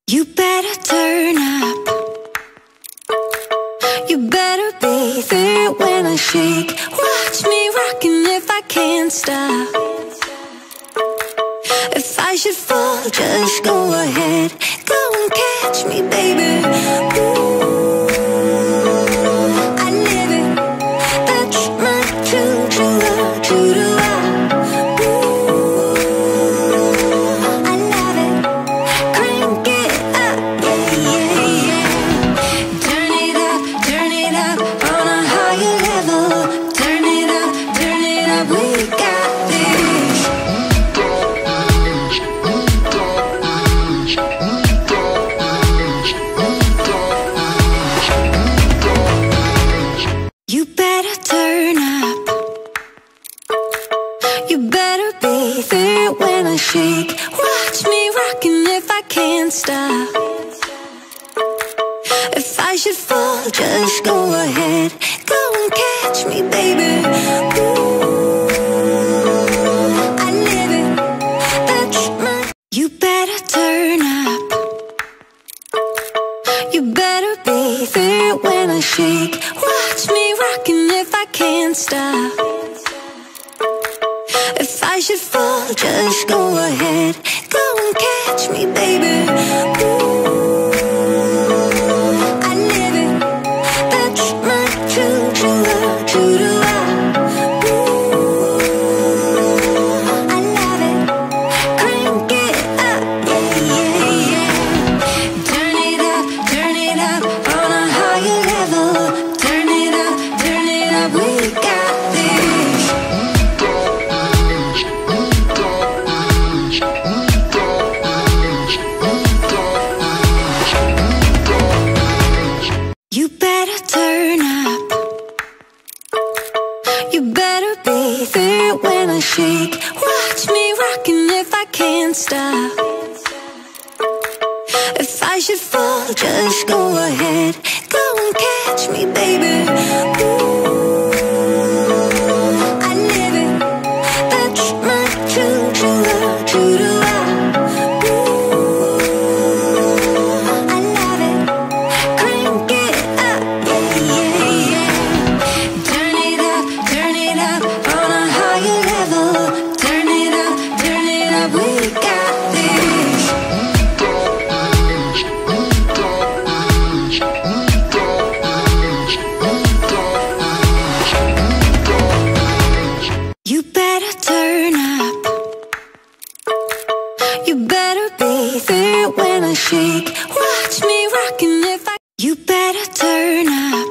You better turn up. You better be there when I shake. Watch me rockin' if I can't stop. If I should fall, just go ahead. Go and catch me, baby. Ooh, I live it. That's my choo-choo-la. Ooh, I love it. Crank it up, yeah, yeah, yeah. Turn it up on a higher level. Turn it up, we got this. You better turn up. You better be there when I shake. Watch me rockin' if I can't stop. If I should fall, just go ahead. Go and catch me, baby. Ooh, I live it. That's my. You better turn up. You better be there when I shake. Watch me rockin' if I can't stop. If I should fall, just go ahead. Go and catch me, baby. Ooh, I live it. That's my choo-choo-la. Ooh, I love it. Crank it up, yeah, yeah, yeah. Turn it up on a higher level. Turn it up, we got this. You better turn up. You better be there when I shake. Watch me rockin' if I can't stop. If I should fall, just go ahead. Go and catch me, baby. Ooh, I live it. That's my choo-choo-la. Ooh, I love it. Crank it up, yeah, yeah, yeah. Turn it up on a higher level. Turn it up, we got this. You better turn up. You better be there when I shake. Watch me rockin' if I. You better turn up.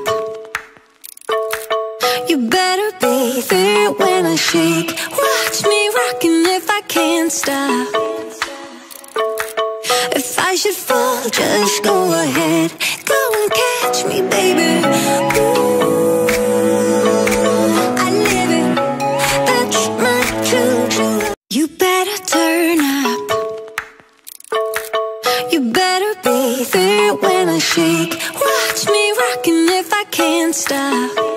You better be there when I shake. Watch me rockin' if I can't stop. If I should fall, just go ahead. Go and catch me, baby. Ooh, I live it. That's my choo-choo-la. You better turn up. You better be there when I shake. Watch me rockin' if I can't stop.